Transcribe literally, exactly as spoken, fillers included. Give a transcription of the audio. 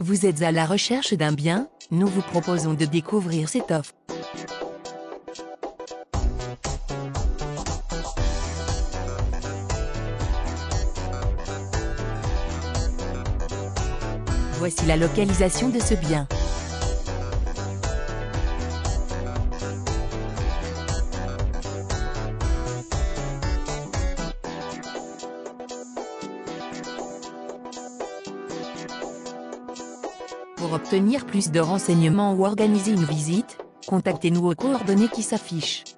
Vous êtes à la recherche d'un bien? Nous vous proposons de découvrir cette offre. Voici la localisation de ce bien. Pour obtenir plus de renseignements ou organiser une visite, contactez-nous aux coordonnées qui s'affichent.